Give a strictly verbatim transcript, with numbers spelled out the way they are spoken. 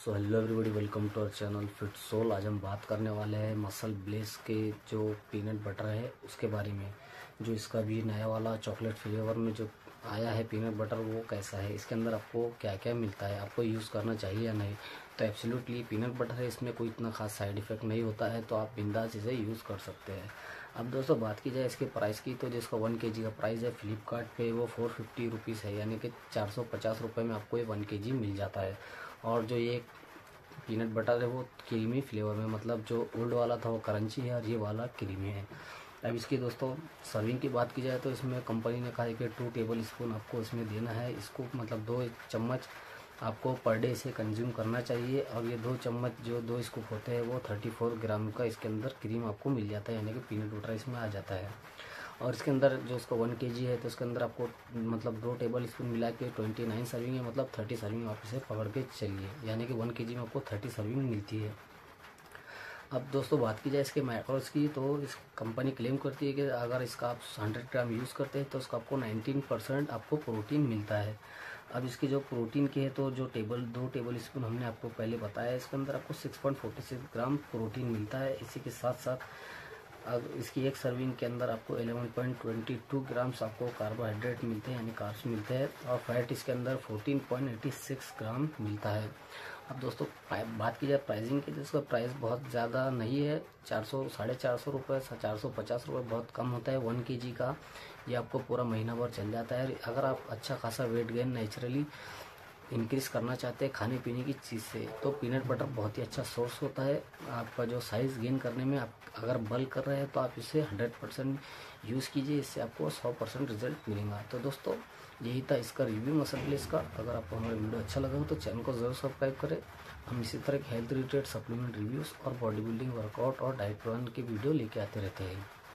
So hello everybody, welcome to our channel fit soul. आज हम बात करने वाले हैं मसल ब्लेस के जो पीनट बटर है उसके बारे में। जो इसका भी नया वाला चॉकलेट फ्लेवर में जो आया है पीनट बटर, वो कैसा है, इसके अंदर आपको क्या क्या मिलता है, आपको यूज़ करना चाहिए या नहीं। तो एब्सोल्युटली पीनट बटर है, इसमें कोई इतना खास साइड इफेक्ट नहीं होता है, तो आप बिंदास इसे यूज़ कर सकते हैं। अब दोस्तों बात की जाए इसके प्राइस की, तो जिसका वन के जी का प्राइस है फ्लिपकार्ट पे वो फोर फिफ्टी रुपीज़ है, यानी कि चार सौ पचास रुपये में आपको ये वन के जी मिल जाता है। और जो ये पीनट बटर है वो क्रीमी फ्लेवर में, मतलब जो ओल्ड वाला था वो क्रंची है और ये वाला क्रीमी है। अब इसकी दोस्तों सर्विंग की बात की जाए तो इसमें कंपनी ने कहा है कि टू टेबल स्पून आपको इसमें देना है। इसको मतलब दो चम्मच आपको पर डे इसे कंज्यूम करना चाहिए। और ये दो चम्मच जो दो स्कूप होते हैं वो थर्टी फोर ग्राम का इसके अंदर क्रीम आपको मिल जाता है, यानी कि पीनट बटर इसमें आ जाता है। और इसके अंदर जो उसका वन के जी है तो इसके अंदर आपको मतलब दो टेबल स्पून मिला के ट्वेंटी नाइन सर्विंग है, मतलब थर्टी सर्विंग आप इसे पकड़ के चलिए, यानी कि वन के जी में आपको थर्टी सर्विंग मिलती है। अब दोस्तों बात की जाए इसके मैक्रोस की, तो इस कंपनी क्लेम करती है कि अगर इसका आप हंड्रेड ग्राम यूज़ करते हैं तो उसका आपको नाइनटीन परसेंट आपको प्रोटीन मिलता है। अब इसकी जो प्रोटीन की है तो जो टेबल दो टेबल स्पून हमने आपको पहले बताया, इसके अंदर आपको six point forty six gram protein मिलता है। इसी के साथ साथ अब इसकी एक सर्विंग के अंदर आपको eleven point two two grams आपको कार्बोहाइड्रेट मिलते हैं, यानी कार्ब्स मिलते हैं। और फैट इसके अंदर fourteen point eighty six gram मिलता है। अब दोस्तों बात की जाए प्राइसिंग की, तो इसका प्राइस बहुत ज़्यादा नहीं है, चार सौ साढ़े चार सौ रुपये चार सौ पचास रुपये बहुत कम होता है वन के जी का। ये आपको पूरा महीना भर चल जाता है। अगर आप अच्छा खासा वेट गेन नेचुरली इंक्रीज़ करना चाहते हैं खाने पीने की चीज़ से, तो पीनट बटर बहुत ही अच्छा सोर्स होता है आपका जो साइज़ गेन करने में। आप अगर बल्क कर रहे हैं तो आप इसे हंड्रेड परसेंट यूज़ कीजिए, इससे आपको सौ परसेंट रिजल्ट मिलेगा। तो दोस्तों यही था इसका रिव्यू मसल ब्लेस का। अगर आपको हमारा वीडियो अच्छा लगा हो तो चैनल को ज़रूर सब्सक्राइब करें। हम इसी तरह के हेल्थ रिलेटेड सप्लीमेंट रिव्यूज़ और बॉडी बिल्डिंग, वर्कआउट और डाइट प्लान के वीडियो लेके आते रहते हैं।